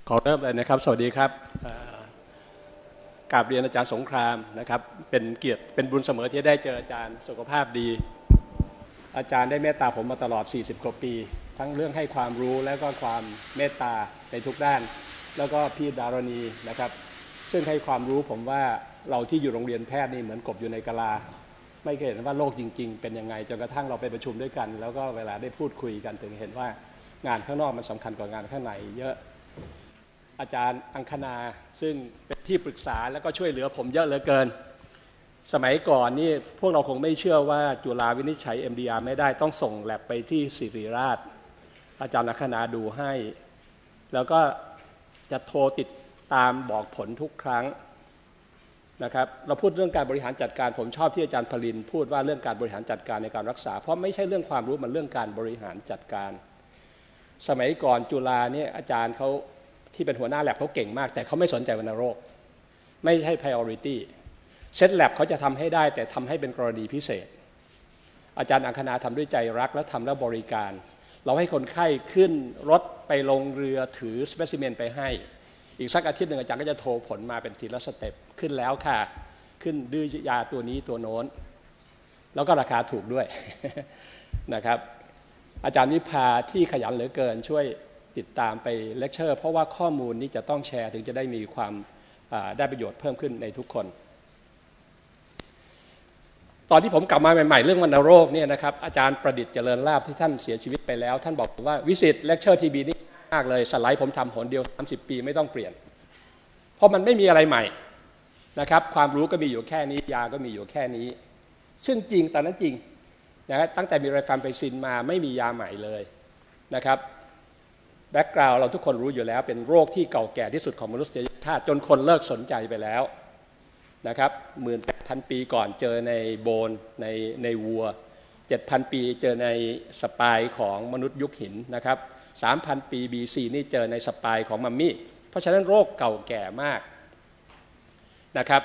ขอเริ่มเลยนะครับสวัสดีครับกราบเรียนอาจารย์สงครามนะครับเป็นเกียรติเป็นบุญเสมอที่ได้เจออาจารย์สุขภาพดีอาจารย์ได้เมตตาผมมาตลอด40กว่าปีทั้งเรื่องให้ความรู้และก็ความเมตตาในทุกด้านแล้วก็พี่ดารณีนะครับซึ่งให้ความรู้ผมว่าเราที่อยู่โรงเรียนแพทย์นี่เหมือนกบอยู่ในกะลาไม่เคยเห็นว่าโลกจริงๆเป็นยังไงจนกระทั่งเราไปประชุมด้วยกันแล้วก็เวลาได้พูดคุยกันถึงเห็นว่างานข้างนอกมันสำคัญกว่างานข้างในเยอะอาจารย์อังคณาซึ่งเป็นที่ปรึกษาแล้วก็ช่วยเหลือผมเยอะเหลือเกินสมัยก่อนนี่พวกเราคงไม่เชื่อว่าจุฬาวินิจฉัย MDR ไม่ได้ต้องส่งแลบไปที่ศิริราชอาจารย์อังคณาดูให้แล้วก็จะโทรติดตามบอกผลทุกครั้งนะครับเราพูดเรื่องการบริหารจัดการผมชอบที่อาจารย์พลินพูดว่าเรื่องการบริหารจัดการในการรักษาเพราะไม่ใช่เรื่องความรู้มันเรื่องการบริหารจัดการสมัยก่อนจุฬาเนี่ยอาจารย์เขาที่เป็นหัวหน้าแลบเขาเก่งมากแต่เขาไม่สนใจวัณโรคไม่ใช่ priority เซตแลบเขาจะทำให้ได้แต่ทำให้เป็นกรณีพิเศษอาจารย์อังคณาทำด้วยใจรักและทำแล้วบริการเราให้คนไข้ขึ้นรถไปลงเรือถือสเปซิเมนไปให้อีกสักอาทิตย์หนึ่งอาจารย์ก็จะโทรผลมาเป็นทีละสเต็ปขึ้นแล้วค่ะขึ้นดื้อยาตัวนี้ตัวโน้นแล้วก็ราคาถูกด้วย นะครับอาจารย์วิภาที่ขยันเหลือเกินช่วยติดตามไปเลคเชอร์เพราะว่าข้อมูลนี้จะต้องแชร์ถึงจะได้มีความได้ประโยชน์เพิ่มขึ้นในทุกคนตอนที่ผมกลับมาใหม่ๆเรื่องวัณโรคเนี่ยนะครับอาจารย์ประดิษฐ์เจริญลาภที่ท่านเสียชีวิตไปแล้วท่านบอกว่าวิสิตเลคเชอร์ทีบีนี่มากเลยสไลด์ผมทำหนเดียว30 ปีไม่ต้องเปลี่ยนเพราะมันไม่มีอะไรใหม่นะครับความรู้ก็มีอยู่แค่นี้ยาก็มีอยู่แค่นี้ซึ่งจริงตอนนั้นจริงนะตั้งแต่มีไรฟัมไพซินมาไม่มียาใหม่เลยนะครับแบ็กกราวด์เราทุกคนรู้อยู่แล้วเป็นโรคที่เก่าแก่ที่สุดของมนุษยชาติจนคนเลิกสนใจไปแล้วนะครับ18,000 ปีก่อนเจอในโบนในวัว 7,000 ปีเจอในสปายของมนุษย์ยุคหินนะครับ 3,000 ปี BC นี่เจอในสปายของมัมมี่เพราะฉะนั้นโรคเก่าแก่มากนะครับ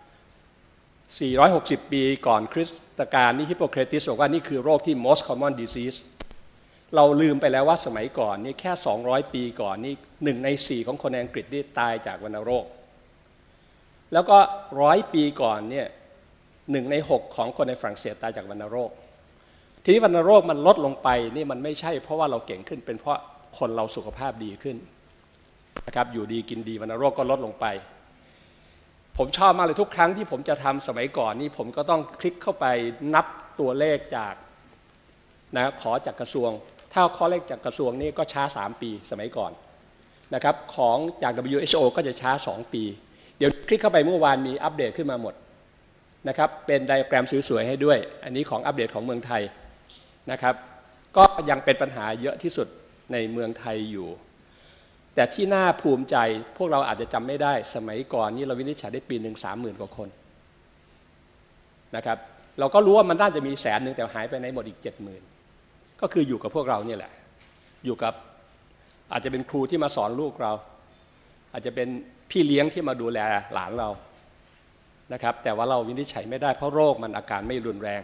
460 ปีก่อนคริสตกาลนี่ฮิปโปเครติสบอกว่านี่คือโรคที่ most common diseaseเราลืมไปแล้วว่าสมัยก่อนนี่แค่200 ปีก่อนนี่1 ใน 4ของคนในอังกฤษนี่ตายจากวัณโรคแล้วก็100 ปีก่อนเนี่ย1 ใน 6ของคนในฝรั่งเศสตายจากวัณโรคทีนี้วัณโรคมันลดลงไปนี่มันไม่ใช่เพราะว่าเราเก่งขึ้นเป็นเพราะคนเราสุขภาพดีขึ้นนะครับอยู่ดีกินดีวัณโรคก็ลดลงไปผมชอบมากเลยทุกครั้งที่ผมจะทำสมัยก่อนนี่ผมก็ต้องคลิกเข้าไปนับตัวเลขจากนะขอจากกระทรวงถ้าข้อเลขจากกระทรวงนี่ก็ช้า3 ปีสมัยก่อนนะครับของจาก WHO ก็จะช้า2 ปีเดี๋ยวคลิกเข้าไปเมื่อวานมีอัปเดตขึ้นมาหมดนะครับเป็นไดอะแกรมสวยๆให้ด้วยอันนี้ของอัปเดตของเมืองไทยนะครับก็ยังเป็นปัญหาเยอะที่สุดในเมืองไทยอยู่แต่ที่น่าภูมิใจพวกเราอาจจะจำไม่ได้สมัยก่อนนี่เราวินิจฉัยได้ปีหนึ่ง30,000 กว่าคนนะครับเราก็รู้ว่ามันน่าจะมี100,000แต่หายไปไหนหมดอีก 70,000ก็คืออยู่กับพวกเราเนี่ยแหละอยู่กับอาจจะเป็นครูที่มาสอนลูกเราอาจจะเป็นพี่เลี้ยงที่มาดูแลหลานเรานะครับแต่ว่าเราวินิจฉัยไม่ได้เพราะโรคมันอาการไม่รุนแรง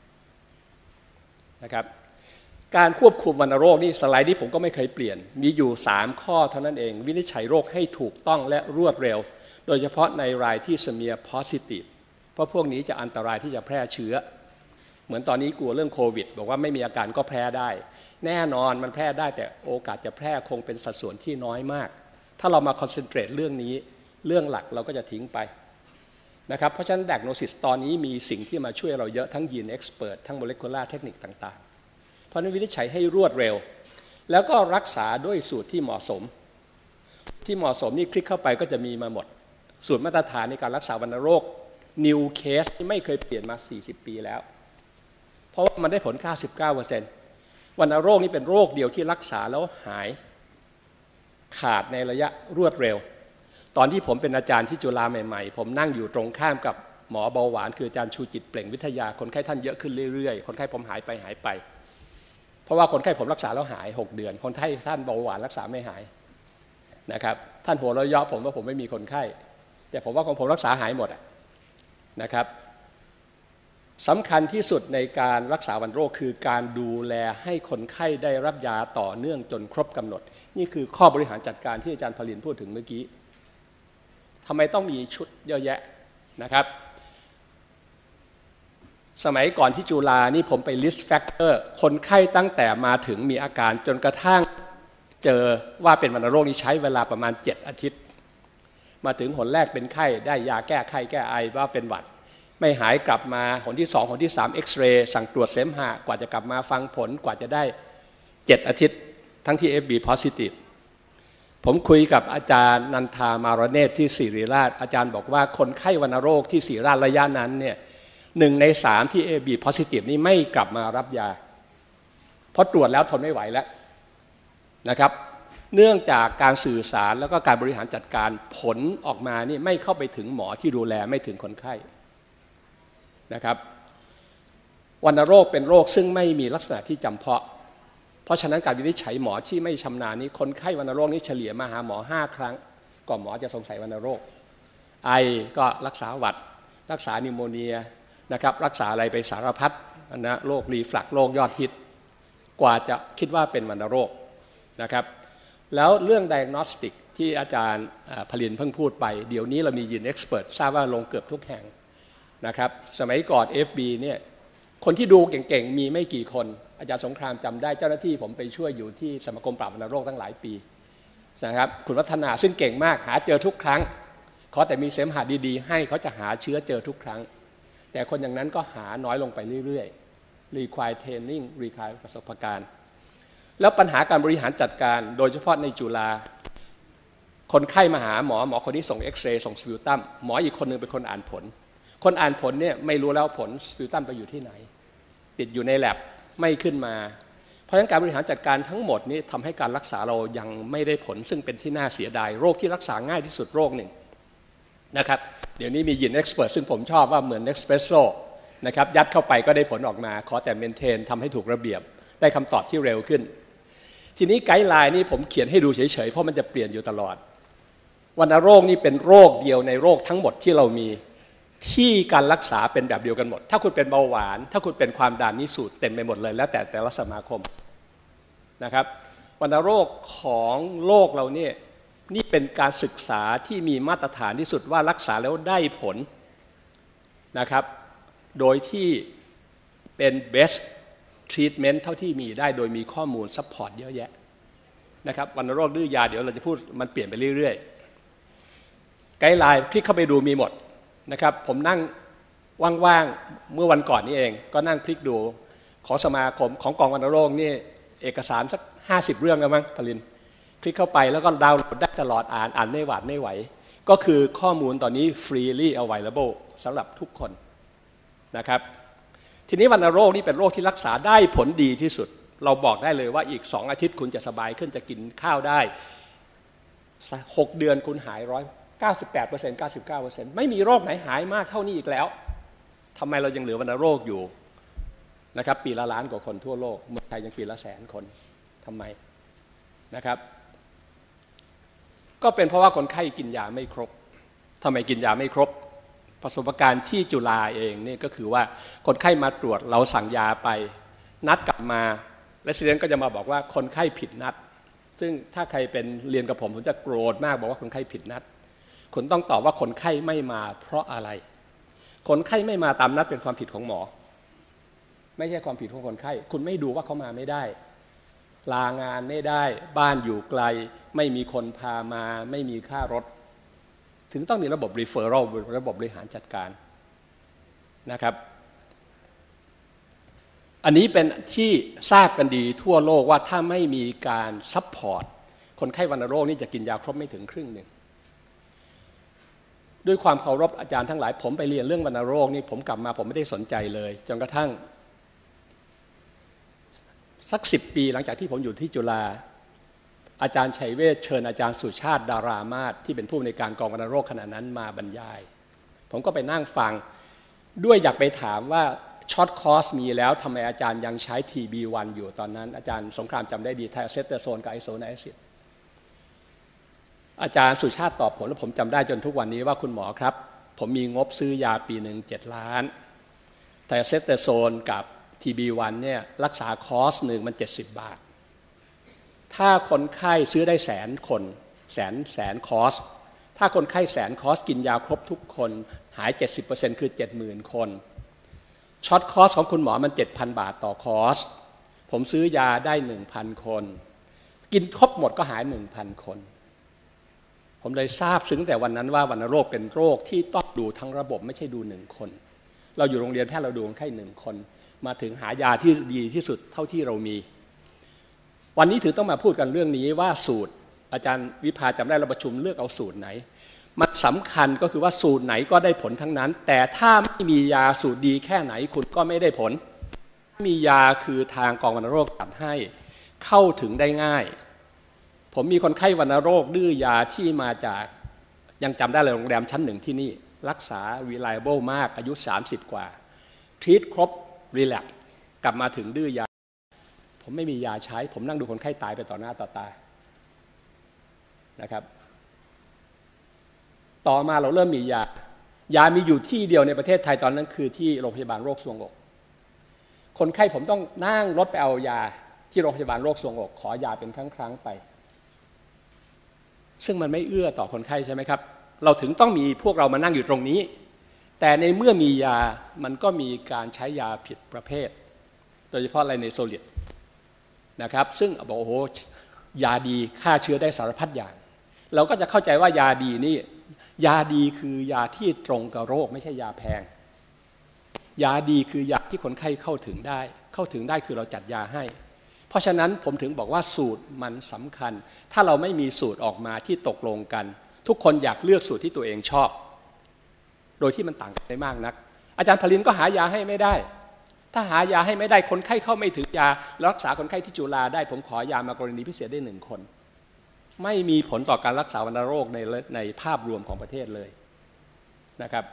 นะครับการควบคุมวัณโรคนี่สไลด์นี้ผมก็ไม่เคยเปลี่ยนมีอยู่3 ข้อเท่านั้นเองวินิจฉัยโรคให้ถูกต้องและรวดเร็วโดยเฉพาะในรายที่สเมียร์โพซิทีฟเพราะพวกนี้จะอันตรายที่จะแพร่เชื้อเหมือนตอนนี้กลัวเรื่องโควิดบอกว่าไม่มีอาการก็แพร่ได้แน่นอนมันแพร่ได้แต่โอกาสจะแพร่คงเป็นสัดส่วนที่น้อยมากถ้าเรามาคอนเซนเทรตเรื่องนี้เรื่องหลักเราก็จะทิ้งไปนะครับเพราะฉะนั้น diagnosis ตอนนี้มีสิ่งที่มาช่วยเราเยอะทั้งยีนเอ็กซ์เพิร์ททั้งโมเลกุลาร์เทคนิคต่างๆเพราะนั้นวินิจฉัยให้รวดเร็วแล้วก็รักษาด้วยสูตรที่เหมาะสมนี่คลิกเข้าไปก็จะมีมาหมดสูตรมาตรฐานในการรักษาวัณโรค New Case ที่ไม่เคยเปลี่ยนมา40 ปีแล้วเพราะว่ามันได้ผล 99% วัณโรคนี่เป็นโรคเดียวที่รักษาแล้วหายขาดในระยะรวดเร็วตอนที่ผมเป็นอาจารย์ที่จุฬาใหม่ๆผมนั่งอยู่ตรงข้ามกับหมอเบาหวานคืออาจารย์ชูจิตเปล่งวิทยาคนไข้ท่านเยอะขึ้นเรื่อยๆคนไข้ผมหายไปเพราะว่าคนไข้ผมรักษาแล้วหาย6 เดือนคนไข้ท่านเบาหวานรักษาไม่หายนะครับท่านหัวเราะเยาะผมว่าผมไม่มีคนไข้แต่ผมว่าของผมรักษาหายหมดนะครับสำคัญที่สุดในการรักษาวัณโรคคือการดูแลให้คนไข้ได้รับยาต่อเนื่องจนครบกำหนดนี่คือข้อบริหารจัดการที่อาจารย์ผลินพูดถึงเมื่อกี้ทำไมต้องมีชุดเยอะแยะนะครับสมัยก่อนที่จุฬานี่ผมไป list factor คนไข้ตั้งแต่มาถึงมีอาการจนกระทั่งเจอว่าเป็นวัณโรคนี้ใช้เวลาประมาณ7 อาทิตย์มาถึงหนแรกเป็นไข้ได้ยาแก้ไข้แก้ไอว่าเป็นหวัดไม่หายกลับมาหนที่2หนที่3เอ็กซเรย์สั่งตรวจเสมหะกว่าจะกลับมาฟังผลกว่าจะได้7 อาทิตย์ทั้งที่ FB positive ผมคุยกับอาจารย์นันทามารเนตที่ศิริราชอาจารย์บอกว่าคนไข้วัณโรคที่ศิริราชระยะนั้นเนี่ย1 ใน 3ที่ AB positive นี่ไม่กลับมารับยาเพราะตรวจแล้วทนไม่ไหวแล้วนะครับเนื่องจากการสื่อสารแล้วก็การบริหารจัดการผลออกมานี่ไม่เข้าไปถึงหมอที่ดูแลไม่ถึงคนไข้นะครับวัณโรคเป็นโรคซึ่งไม่มีลักษณะที่จำเพราะฉะนั้นการวินิจฉัยหมอที่ไม่ชำนาญนี้คนไข้วัณโรคนี้เฉลี่ยมาหาหมอ5 ครั้งก่อนหมอจะสงสัยวัณโรคไอก็รักษาหวัดรักษานิโมเนียนะครับรักษาอะไรไปสารพัดนะโรครีฟลักซ์โรคยอดฮิตกว่าจะคิดว่าเป็นวัณโรคนะครับแล้วเรื่อง diagnostic ที่อาจารย์ผลินเพิ่งพูดไปเดี๋ยวนี้เรามียีนเอ็กซ์เพรสทราบว่าลงเกือบทุกแห่งนะครับสมัยก่อน FB เนี่ยคนที่ดูเก่งๆมีไม่กี่คนอาจารย์สงครามจำได้เจ้าหน้าที่ผมไปช่วยอยู่ที่สมาคมปราบวัณโรคตั้งหลายปีนะครับคุณวัฒนาซึ่งเก่งมากหาเจอทุกครั้งขอแต่มีเสมหะดีๆให้เขาจะหาเชื้อเจอทุกครั้งแต่คนอย่างนั้นก็หาน้อยลงไปเรื่อยๆ require training require ประสบการณ์แล้วปัญหาการบริหารจัดการโดยเฉพาะในจุฬาคนไข้มาหาหมอคนนี้ส่งเอ็กซเรย์ส่งสปิวตัมหมออีกคนนึงเป็นคนอ่านผลคนอ่านผลเนี่ยไม่รู้แล้วผลสปิวตัมไปอยู่ที่ไหนติดอยู่ในแลบไม่ขึ้นมาเพราะฉะนั้นการบริหารจัดการทั้งหมดนี้ทำให้การรักษาเรายังไม่ได้ผลซึ่งเป็นที่น่าเสียดายโรคที่รักษาง่ายที่สุดโรคหนึ่งนะครับเดี๋ยวนี้มียีนเอ็กซ์เพรสซึ่งผมชอบว่าเหมือนเอ็กซ์เพรสโซ่นะครับยัดเข้าไปก็ได้ผลออกมาขอแต่เมนเทนทำให้ถูกระเบียบได้คำตอบที่เร็วขึ้นทีนี้ไกด์ไลน์นี่ผมเขียนให้ดูเฉยๆเพราะมันจะเปลี่ยนอยู่ตลอดวัณโรคนี่เป็นโรคเดียวในโรคทั้งหมดที่เรามีที่การรักษาเป็นแบบเดียวกันหมดถ้าคุณเป็นเบาหวานถ้าคุณเป็นความดันนี่สูตรเต็มไปหมดเลยแล้วแต่ละสมาคมนะครับวัณโรคของโลกเราเนี่ยนี่เป็นการศึกษาที่มีมาตรฐานที่สุดว่ารักษาแล้วได้ผลนะครับโดยที่เป็น best treatment เท่าที่มีได้โดยมีข้อมูลซัพพอร์ตเยอะแยะนะครับวัณโรคดื้อยาเดี๋ยวเราจะพูดมันเปลี่ยนไปเรื่อยๆไกด์ไลน์คลิกเข้าไปดูมีหมดนะครับผมนั่งว่างๆเมื่อวันก่อนนี้เองก็นั่งคลิกดูของสมาคมของกองวัณโรคนี่เอกสารสัก50 เรื่องแล้วมั้งผลินคลิกเข้าไปแล้วก็ดาวน์โหลดได้ตลอดอ่านไม่หวาดไม่ไหวก็คือข้อมูลตอนนี้ freely available สำหรับทุกคนนะครับทีนี้วัณโรคนี่เป็นโรคที่รักษาได้ผลดีที่สุดเราบอกได้เลยว่าอีก2 อาทิตย์คุณจะสบายขึ้นจะกินข้าวได้6 เดือนคุณหาย98% 99% ไม่มีโรคไหนหายมากเท่านี้อีกแล้วทำไมเรายังเหลือวัณโรคอยู่นะครับปีละล้านกว่าคนทั่วโลกเมืองไทยยังปีละ100,000 คนทำไมนะครับก็เป็นเพราะว่าคนไข้กินยาไม่ครบทำไมกินยาไม่ครบประสบการณ์ที่จุฬาเองนี่ก็คือว่าคนไข้มาตรวจเราสั่งยาไปนัดกลับมาและเซนก็จะมาบอกว่าคนไข้ผิดนัดซึ่งถ้าใครเป็นเรียนกับผมจะโกรธมากบอกว่าคนไข้ผิดนัดคุณต้องตอบว่าคนไข้ไม่มาเพราะอะไรคนไข้ไม่มาตามนัดเป็นความผิดของหมอไม่ใช่ความผิดของคนไข้คุณไม่ดูว่าเขามาไม่ได้ลางานไม่ได้บ้านอยู่ไกลไม่มีคนพามาไม่มีค่ารถถึงต้องมีระบบ referral ระบบบริหารจัดการนะครับอันนี้เป็นที่ทราบกันดีทั่วโลกว่าถ้าไม่มีการซัพพอร์ตคนไข้วัณโรคนี่จะกินยาครบไม่ถึงครึ่งหนึ่งด้วยความเคารพอาจารย์ทั้งหลายผมไปเรียนเรื่องวัณโรคนี่ผมกลับมาผมไม่ได้สนใจเลยจนกระทั่งสัก10 ปีหลังจากที่ผมอยู่ที่จุฬาอาจารย์ชัยเวชเชิญอาจารย์สุชาติดารามาศที่เป็นผู้อำนวยการกองวัณโรคขณะนั้นมาบรรยายผมก็ไปนั่งฟังด้วยอยากไปถามว่าช็อตคอร์สมีแล้วทำไมอาจารย์ยังใช้ TB1 อยู่ตอนนั้นอาจารย์สงครามจำได้ดีไทเซตเตอร์โซนกับไอโซไนซิสอาจารย์สุชาติตอบผมแล้วผมจำได้จนทุกวันนี้ว่าคุณหมอครับผมมีงบซื้อยาปีหนึ่ง7 ล้านไทเซตเตโซนกับ TB1 เนี่ยรักษาคอร์สหนึ่งมัน70 บาทถ้าคนไข้ซื้อได้100,000 คนแสนคอร์สถ้าคนไข้100,000 คอร์สกินยาครบทุกคนหาย 70% คือ 70,000 คนช็อตคอร์สของคุณหมอมัน 7,000 บาทต่อคอร์สผมซื้อยาได้ 1,000 คนกินครบหมดก็หาย 1,000 คนผมเลยทราบซึ้งแต่วันนั้นว่าวัณโรคเป็นโรคที่ต้องดูทั้งระบบไม่ใช่ดู1 คนเราอยู่โรงเรียนแพทย์เราดูคนไข้1 คนมาถึงหายาที่ดีที่สุดเท่าที่เรามีวันนี้ถือต้องมาพูดกันเรื่องนี้ว่าสูตรอาจารย์วิภาจำได้เราประชุมเลือกเอาสูตรไหนมันสำคัญก็คือว่าสูตรไหนก็ได้ผลทั้งนั้นแต่ถ้าไม่มียาสูตรดีแค่ไหนคุณก็ไม่ได้ผลมียาคือทางกองวัณโรคจัดให้เข้าถึงได้ง่ายผมมีคนไข้วัณโรคดื้อยาที่มาจากยังจำได้เลยโรงแรมชั้น 1ที่นี่รักษา reliable มากอายุ30 กว่าทรีตครบรีแลปซ์กลับมาถึงดื้อยาผมไม่มียาใช้ผมนั่งดูคนไข้ตายไปต่อหน้าต่อตานะครับต่อมาเราเริ่มมียามีอยู่ที่เดียวในประเทศไทยตอนนั้นคือที่โรงพยาบาลโรคทรวงอกคนไข้ผมต้องนั่งรถไปเอายาที่โรงพยาบาลโรคทรวงอกขอยาเป็นครั้งไปซึ่งมันไม่เอื้อต่อคนไข้ใช่ไหมครับเราถึงต้องมีพวกเรามานั่งอยู่ตรงนี้แต่ในเมื่อมียามันก็มีการใช้ยาผิดประเภทโดยเฉพาะอะไรในโซลิดนะครับซึ่งบอกโอ้โหยาดีฆ่าเชื้อได้สารพัดอย่างเราก็จะเข้าใจว่ายาดีนี่ยาดีคือยาที่ตรงกับโรคไม่ใช่ยาแพงยาดีคือยาที่คนไข้เข้าถึงได้คือเราจัดยาให้เพราะฉะนั้นผมถึงบอกว่าสูตรมันสำคัญถ้าเราไม่มีสูตรออกมาที่ตกลงกันทุกคนอยากเลือกสูตรที่ตัวเองชอบโดยที่มันต่างกันไม่มากนักอาจารย์ผลินก็หายาให้ไม่ได้ถ้าหายาให้ไม่ได้คนไข้เข้าไม่ถึงยารักษาคนไข้ที่จุฬาได้ผมขอยามากรณีพิเศษได้1 คนไม่มีผลต่อการรักษาวัณโรคในภาพรวมของประเทศเลยนะครับ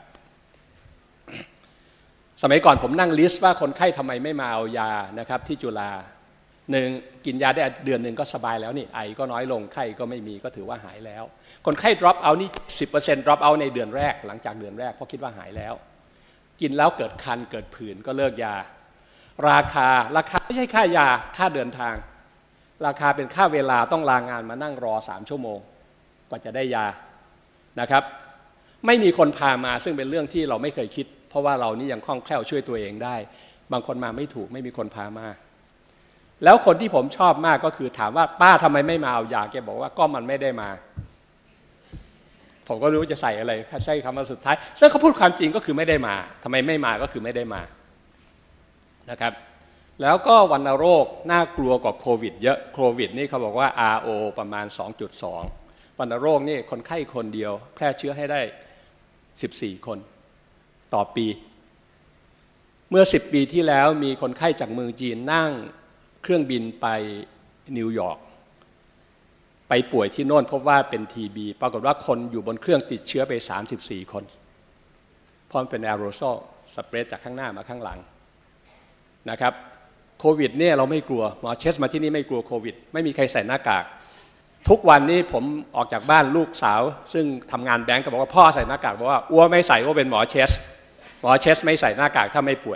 สมัยก่อนผมนั่งลิสต์ว่าคนไข้ทำไมไม่มาเอายานะครับที่จุฬา1กินยาได้เดือน 1ก็สบายแล้วนี่ไอก็น้อยลงไข้ก็ไม่มีก็ถือว่าหายแล้วคนไข้ drop out นี่ 10% drop out ในเดือนแรกหลังจากเดือนแรกเพราะคิดว่าหายแล้วกินแล้วเกิดคันเกิดผื่นก็เลิกยาราคาไม่ใช่ค่ายาค่าเดินทางราคาเป็นค่าเวลาต้องลางานมานั่งรอ3 ชั่วโมงกว่าจะได้ยานะครับไม่มีคนพามาซึ่งเป็นเรื่องที่เราไม่เคยคิดเพราะว่าเรานี่ยังคล่องแคล่วช่วยตัวเองได้บางคนมาไม่ถูกไม่มีคนพามาแล้วคนที่ผมชอบมากก็คือถามว่าป้าทำไมไม่มาเอายาแกบอกว่าก็มันไม่ได้มาผมก็รู้จะใส่อะไรใช้คำว่าสุดท้ายซึ่งเขาพูดความจริงก็คือไม่ได้มาทำไมไม่มาก็คือไม่ได้มานะครับแล้วก็วัณโรคน่ากลัวกว่าโควิดเยอะโควิดนี่เขาบอกว่า RO ประมาณ 2.2 วัณโรคนี่คนไข้คนเดียวแพร่เชื้อให้ได้14 คนต่อปีเมื่อ10 ปีที่แล้วมีคนไข้จากเมืองจีนนั่งเครื่องบินไปนิวยอร์กไปป่วยที่โน่นพบว่าเป็นทีบีปรากฏว่าคนอยู่บนเครื่องติดเชื้อไป34 คนเพราะมันเป็นแอโรโซลสเปรดจากข้างหน้ามาข้างหลังนะครับโควิดเนี่ยเราไม่กลัวหมอเชสมาที่นี่ไม่กลัวโควิดไม่มีใครใส่หน้ากากทุกวันนี้ผมออกจากบ้านลูกสาวซึ่งทำงานแบงก์ก็บอกว่าพ่อใส่หน้ากากบอกว่าอ้วไม่ใส่ก็เป็นหมอเชสไม่ใส่หน้ากากถ้าไม่ป่วย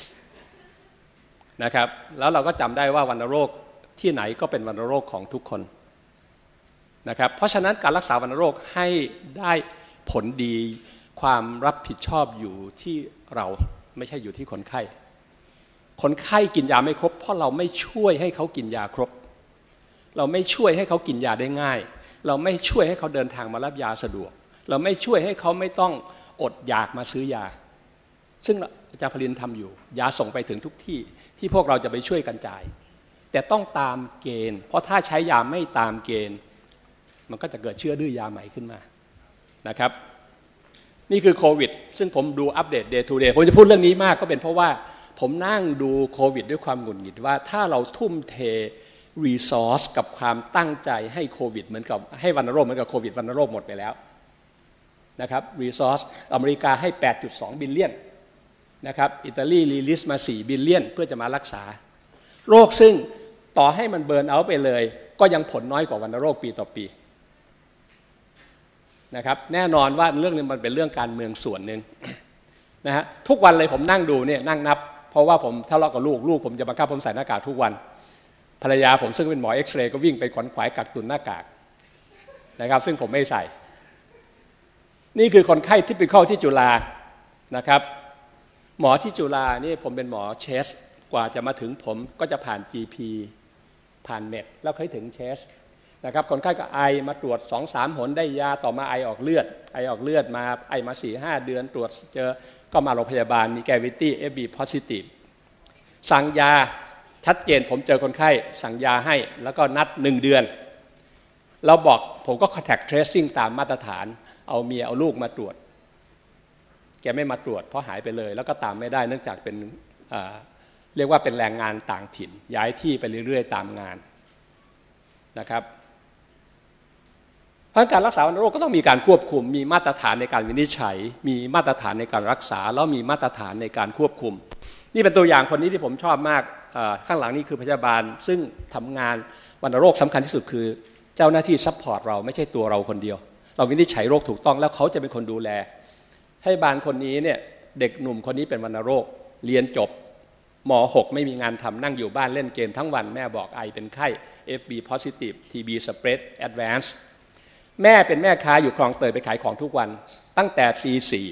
นะครับแล้วเราก็จำได้ว่าวัณโรคที่ไหนก็เป็นวัณโรคของทุกคนนะครับเพราะฉะนั้นการรักษาวัณโรคให้ได้ผลดีความรับผิดชอบอยู่ที่เราไม่ใช่อยู่ที่คนไข้คนไข้กินยาไม่ครบเพราะเราไม่ช่วยให้เขากินยาครบเราไม่ช่วยให้เขากินยาได้ง่ายเราไม่ช่วยให้เขาเดินทางมารับยาสะดวกเราไม่ช่วยให้เขาไม่ต้องอดอยากมาซื้อยาซึ่งอาจารย์ผลินทำอยู่ยาส่งไปถึงทุกที่ที่พวกเราจะไปช่วยกันจ่ายแต่ต้องตามเกณฑ์เพราะถ้าใช้ยาไม่ตามเกณฑ์มันก็จะเกิดเชื้อดื้อยาใหม่ขึ้นมานะครับนี่คือโควิดซึ่งผมดูอัปเดต day to day ผมจะพูดเรื่องนี้มากก็เป็นเพราะว่าผมนั่งดูโควิดด้วยความหงุดหงิดว่าถ้าเราทุ่มเทรีซอสกับความตั้งใจให้โควิดเหมือนกับให้วัณโรคเหมือนกับโควิดวัณโรคหมดไปแล้วนะครับรีซอสอเมริกาให้ 8.2 บิลเลียนนะครับอิตาลีรีลิสมา4 บิลเลียนเพื่อจะมารักษาโรคซึ่งต่อให้มันเบิร์นเอาท์ไปเลยก็ยังผลน้อยกว่าวัณโรคปีต่อปีนะครับแน่นอนว่าเรื่องนี้มันเป็นเรื่องการเมืองส่วนหนึ่งนะฮะทุกวันเลยผมนั่งดูเนี่ยนั่งนับเพราะว่าผมทะเลาะกับลูกผมจะบังคับผมใส่หน้ากากทุกวันภรรยาผมซึ่งเป็นหมอเอ็กซเรย์ก็วิ่งไปขวนขวายกักตุนหน้ากากนะครับซึ่งผมไม่ใส่นี่คือคนไข้ที่ไปเข้าที่จุฬานะครับหมอที่จุฬานี่ผมเป็นหมอเชสกว่าจะมาถึงผมก็จะผ่าน GP ผ่านเน็ตแล้วค่อยถึงเชสนะครับคนไข้ก็ไอมาตรวจ 2-3 หนได้ยาต่อมาไอออกเลือดมาไอมา 4-5 เดือนตรวจเจอก็มาโรงพยาบาลมีแกวิตี้ FB positive สั่งยาชัดเจนผมเจอคนไข้สั่งยาให้แล้วก็นัด1 เดือนเราบอกผมก็ contact tracing ตามมาตรฐานเอาเมียเอาลูกมาตรวจแกไม่มาตรวจเพราะหายไปเลยแล้วก็ตามไม่ได้เนื่องจากเป็นเรียกว่าเป็นแรงงานต่างถิ่นย้ายที่ไปเรื่อยๆตามงานนะครับเพราะการรักษาวัณโรคก็ต้องมีการควบคุมมีมาตรฐานในการวินิจฉัยมีมาตรฐานในการรักษาแล้วมีมาตรฐานในการควบคุมนี่เป็นตัวอย่างคนนี้ที่ผมชอบมากข้างหลังนี่คือพยาบาลซึ่งทำงานวัณโรคสำคัญที่สุดคือเจ้าหน้าที่ซัพพอร์ตเราไม่ใช่ตัวเราคนเดียวเราวินิจฉัยโรคถูกต้องแล้วเขาจะเป็นคนดูแลให้บาลคนนี้เนี่ยเด็กหนุ่มคนนี้เป็นวัณโรคเรียนจบม.6 ไม่มีงานทำนั่งอยู่บ้านเล่นเกมทั้งวันแม่บอกไอเป็นไข้ FB positive TB spread advance แม่เป็นแม่ค้าอยู่คลองเตยไปขายของทุกวันตั้งแต่ตี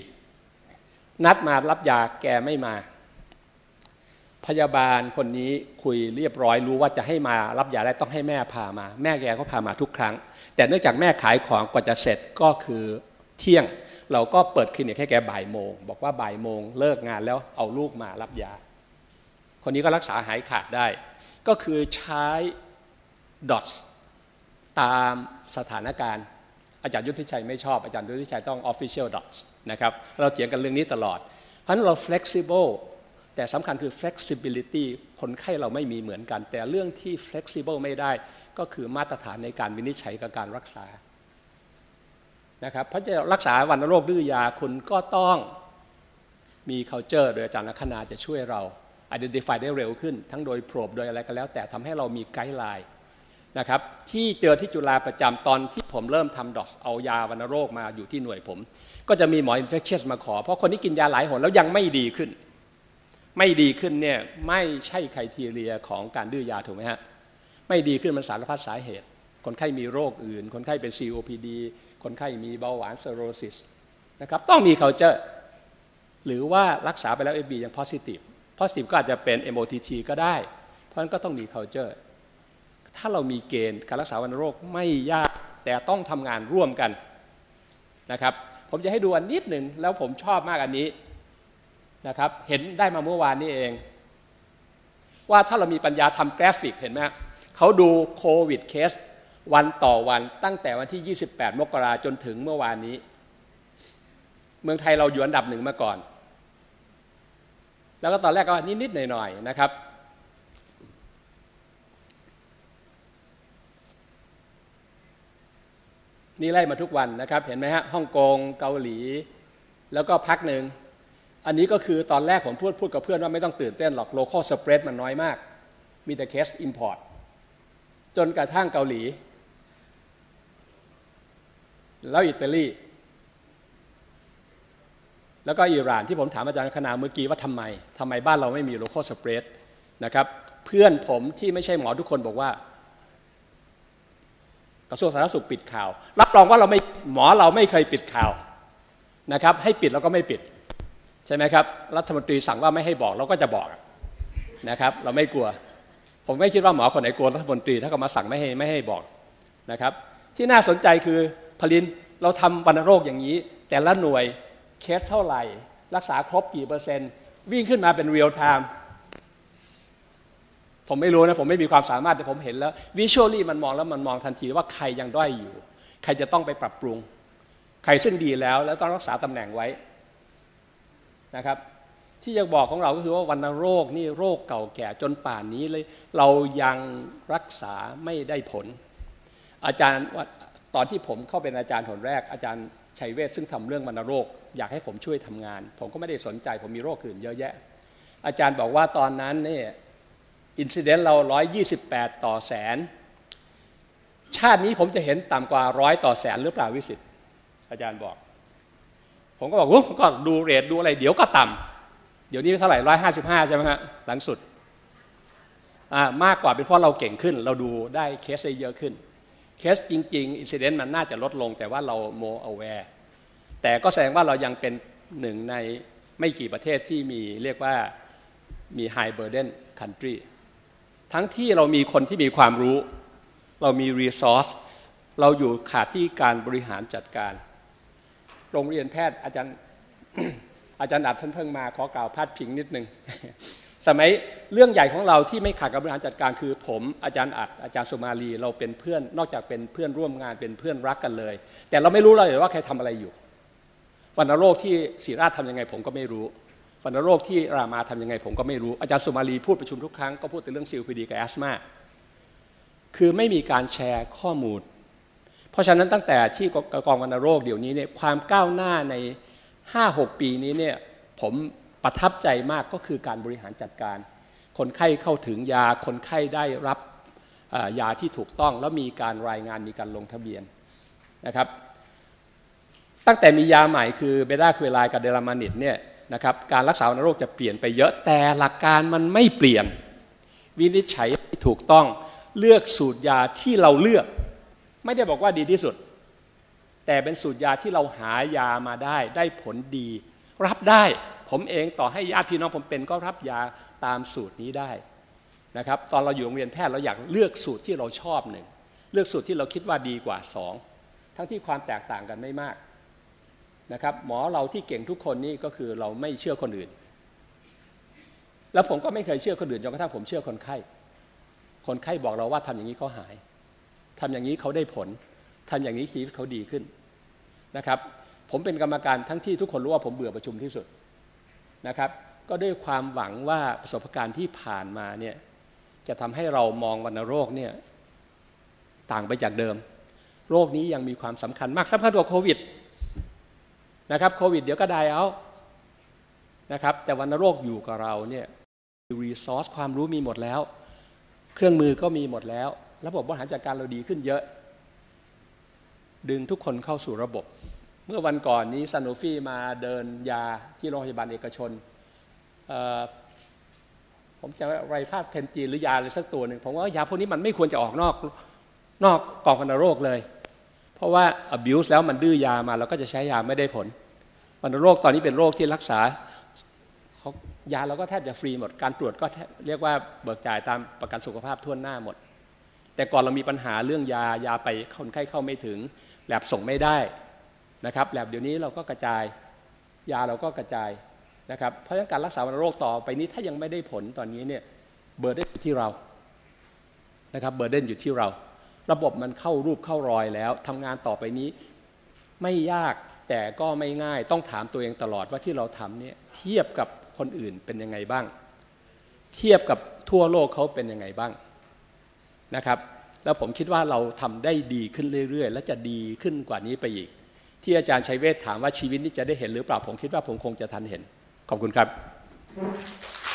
4นัดมารับยาแกไม่มาพยาบาลคนนี้คุยเรียบร้อยรู้ว่าจะให้มารับยาได้ต้องให้แม่พามาแม่แกก็พามาทุกครั้งแต่เนื่องจากแม่ขายของกว่าจะเสร็จก็คือเที่ยงเราก็เปิดคลินิกให้แกบ่ายโมงบอกว่าบ่ายโมงเลิกงานแล้วเอาลูกมารับยาคนนี้ก็รักษาหายขาดได้ก็คือใช้ดอทตามสถานการณ์อาจารย์ยุทธชัยไม่ชอบอาจารย์ยุทธชัยต้อง official dots นะครับเราเถียงกันเรื่องนี้ตลอดเพราะฉะนั้นเรา flexible แต่สำคัญคือ flexibility คนไข้เราไม่มีเหมือนกันแต่เรื่องที่ flexible ไม่ได้ก็คือมาตรฐานในการวินิจฉัยกับการรักษานะครับเพราะจะรักษาวัณโรคดื้อยาคุณก็ต้องมี culture โดยอาจารย์ลัคนาจะช่วยเรา identify ได้เร็วขึ้นทั้งโดย probe โดยอะไรก็แล้วแต่ทำให้เรามีไกด์ไลน์นะครับที่เจอที่จุฬาประจำตอนที่ผมเริ่มทำดอทเอายาวัณโรคมาอยู่ที่หน่วยผมก็จะมีหมอ infectious มาขอเพราะคนที่กินยาหลายหนแล้วยังไม่ดีขึ้นเนี่ยไม่ใช่ไครทีเรียของการดื้อยาถูกไหมฮะไม่ดีขึ้นมันสารพัดสาเหตุคนไข้มีโรคอื่นคนไข้เป็น COPD คนไข้มีเบาหวาน cirrhosis นะครับต้องมี culture หรือว่ารักษาไปแล้ว FB ยัง positive ก็อาจจะเป็น MOTT ก็ได้เพราะฉะนั้นก็ต้องมี culture ถ้าเรามีเกณฑ์การรักษาวัณโรคไม่ยากแต่ต้องทำงานร่วมกันนะครับผมจะให้ดูอันนิดหนึ่งแล้วผมชอบมากอันนี้นะครับเห็นได้มาเมื่อวานนี้เองว่าถ้าเรามีปัญญาทำกราฟิกเห็นไหมเขาดูโควิดเคสวันต่อวันตั้งแต่วันที่28 มกราจนถึงเมื่อวานนี้เมืองไทยเราอยู่อันดับ1มาก่อนแล้วก็ตอนแรกก็นิดๆหน่อยๆนะครับนี่ไล่มาทุกวันนะครับเห็นไหมฮะฮ่องกงเกาหลีแล้วก็พักหนึ่งอันนี้ก็คือตอนแรกผมพูดกับเพื่อนว่าไม่ต้องตื่นเต้นหรอก local spread มันน้อยมากมีแต่เคส import จนกระทั่งเกาหลีแล้วอิตาลีแล้วก็อิหร่านที่ผมถามอาจารย์คณาเมื่อกี้ว่าทำไมบ้านเราไม่มี local spread นะครับเพื่อนผมที่ไม่ใช่หมอทุกคนบอกว่ากระทรวงสาธารณสุขปิดข่าวรับรองว่าหมอเราไม่เคยปิดข่าวนะครับให้ปิดเราก็ไม่ปิดใช่ไหมครับรัฐมนตรีสั่งว่าไม่ให้บอกเราก็จะบอกนะครับเราไม่กลัวผมไม่คิดว่าหมอคนไหนกลัวรัฐมนตรีถ้าเขามาสั่งไม่ให้บอกนะครับที่น่าสนใจคือผลินเราทำวัณโรคอย่างนี้แต่ละหน่วยเคสเท่าไหร่รักษาครบกี่เปอร์เซ็นต์วิ่งขึ้นมาเป็นเรียลไทม์ผมไม่รู้นะผมไม่มีความสามารถแต่ผมเห็นแล้ววิชวลลี่มันมองทันทีว่าใครยังด้อยอยู่ใครจะต้องไปปรับปรุงใครซึ่งดีแล้วต้องรักษาตำแหน่งไว้นะครับที่จะบอกของเราก็คือว่าวัณโรคนี่โรคเก่าแก่จนป่านนี้เลยเรายังรักษาไม่ได้ผลอาจารย์ตอนที่ผมเข้าเป็นอาจารย์คนแรกอาจารย์ชัยเวชซึ่งทำเรื่องวัณโรคอยากให้ผมช่วยทำงานผมก็ไม่ได้สนใจผมมีโรคอื่นเยอะแยะอาจารย์บอกว่าตอนนั้นเนี่ยอินซิเดนต์เรา128ต่อแสนชาตินี้ผมจะเห็นต่ำกว่า100ต่อแสนหรือเปล่าวิสิตอาจารย์บอกผมก็บอกก็ดูเรทดูอะไรเดี๋ยวก็ต่ำเดี๋ยวนี้เท่าไหร่155ใช่ไหมฮะหลังสุดมากกว่าเป็นเพราะเราเก่งขึ้นเราดูได้เคสได้เยอะขึ้นเคสจริงๆอินซิเดนต์มันน่าจะลดลงแต่ว่าเรา more aware แต่ก็แสดงว่าเรายังเป็นหนึ่งในไม่กี่ประเทศที่มีเรียกว่ามี high burden country ทั้งที่เรามีคนที่มีความรู้เรามี resource เราอยู่ขาดที่การบริหารจัดการโรงเรียนแพทย์อาจารย์ อัดท่านเพิ่งมาขอกล่าวพาดพิงนิดนึง สมัยเรื่องใหญ่ของเราที่ไม่ขาดการบริหารจัดการคือผมอาจารย์อัดอาจารย์สุมาลีเราเป็นเพื่อนนอกจากเป็นเพื่อนร่วมงานเป็นเพื่อนรักกันเลยแต่เราไม่รู้เลยว่าใครทำอะไรอยู่วัณโรคที่ศิริราชทำยังไงผมก็ไม่รู้วัณโรคที่รามาทำยังไงผมก็ไม่รู้อาจารย์สุมาลีพูดประชุมทุกครั้งก็พูดแต่เรื่อง COPD กับแอสมาคือไม่มีการแชร์ข้อมูลเพราะฉะนั้นตั้งแต่ที่กองวัณโรคเดี๋ยวนี้เนี่ยความก้าวหน้าใน 5-6 ปีนี้เนี่ยผมประทับใจมากก็คือการบริหารจัดการคนไข้เข้าถึงยาคนไข้ได้รับยาที่ถูกต้องแล้วมีการรายงานมีการลงทะเบียนนะครับตั้งแต่มียาใหม่คือเบต้าควไลกับเดลามานิดเนี่ยนะครับการรักษาวัณโรคจะเปลี่ยนไปเยอะแต่หลักการมันไม่เปลี่ยนวินิจฉัยถูกต้องเลือกสูตรยาที่เราเลือกไม่ได้บอกว่าดีที่สุดแต่เป็นสูตรยาที่เราหายามาได้ผลดีรับได้ผมเองต่อให้ญาติพี่น้องผมเป็นก็รับยาตามสูตรนี้ได้นะครับตอนเราอยู่โรงเรียนแพทย์เราอยากเลือกสูตรที่เราชอบหนึ่งเลือกสูตรที่เราคิดว่าดีกว่าสองทั้งที่ความแตกต่างกันไม่มากนะครับหมอเราที่เก่งทุกคนนี่ก็คือเราไม่เชื่อคนอื่นแล้วผมก็ไม่เคยเชื่อคนอื่นจนกระทั่งผมเชื่อคนไข้คนไข้บอกเราว่าทำอย่างนี้เขาหายทำอย่างนี้เขาได้ผลทำอย่างนี้ชีวิตเขาดีขึ้นนะครับผมเป็นกรรมการทั้งที่ทุกคนรู้ว่าผมเบื่อประชุมที่สุดนะครับก็ด้วยความหวังว่าประสบการณ์ที่ผ่านมาเนี่ยจะทำให้เรามองวัณโรคเนี่ยต่างไปจากเดิมโรคนี้ยังมีความสำคัญมากสำคัญกว่าโควิดนะครับโควิดเดี๋ยวก็ได้เอานะครับแต่วัณโรคอยู่กับเราเนี่ยรีซอสความรู้มีหมดแล้วเครื่องมือก็มีหมดแล้วระบบบริหารจัดการเราดีขึ้นเยอะดึงทุกคนเข้าสู่ระบบเมื่อวันก่อนนี้ซานโนฟีมาเดินยาที่โรงพยาบาลเอกชนผมจะไรพาดเพนจีนหรือยาอะไรสักตัวหนึ่งผมว่ายาพวกนี้มันไม่ควรจะออกนอกกองวัณโรคเลยเพราะว่า abuse แล้วมันดื้อยามาเราก็จะใช้ยาไม่ได้ผลวัณโรคตอนนี้เป็นโรคที่รักษายาเราก็แทบจะฟรีหมดการตรวจก็เรียกว่าเบิกจ่ายตามประกันสุขภาพทั่วหน้าหมดแต่ก่อนเรามีปัญหาเรื่องยาไปคนไข้เข้าไม่ถึงแลบส่งไม่ได้นะครับแลบเดี๋ยวนี้เราก็กระจายยาเราก็กระจายนะครับเพราะฉะนั้นการรักษาวัณโรคต่อไปนี้ถ้ายังไม่ได้ผลตอนนี้เนี่ยเบอร์เดนอยู่ที่เรานะครับเบอร์เดนอยู่ที่เราระบบมันเข้ารูปเข้ารอยแล้วทำงานต่อไปนี้ไม่ยากแต่ก็ไม่ง่ายต้องถามตัวเองตลอดว่าที่เราทำเนี่ยเทียบกับคนอื่นเป็นยังไงบ้างเทียบกับทั่วโลกเขาเป็นยังไงบ้างนะครับแล้วผมคิดว่าเราทำได้ดีขึ้นเรื่อยๆและจะดีขึ้นกว่านี้ไปอีกที่อาจารย์ชัยเวชถามว่าชีวิตนี้จะได้เห็นหรือเปล่าผมคิดว่าผมคงจะทันเห็นขอบคุณครับ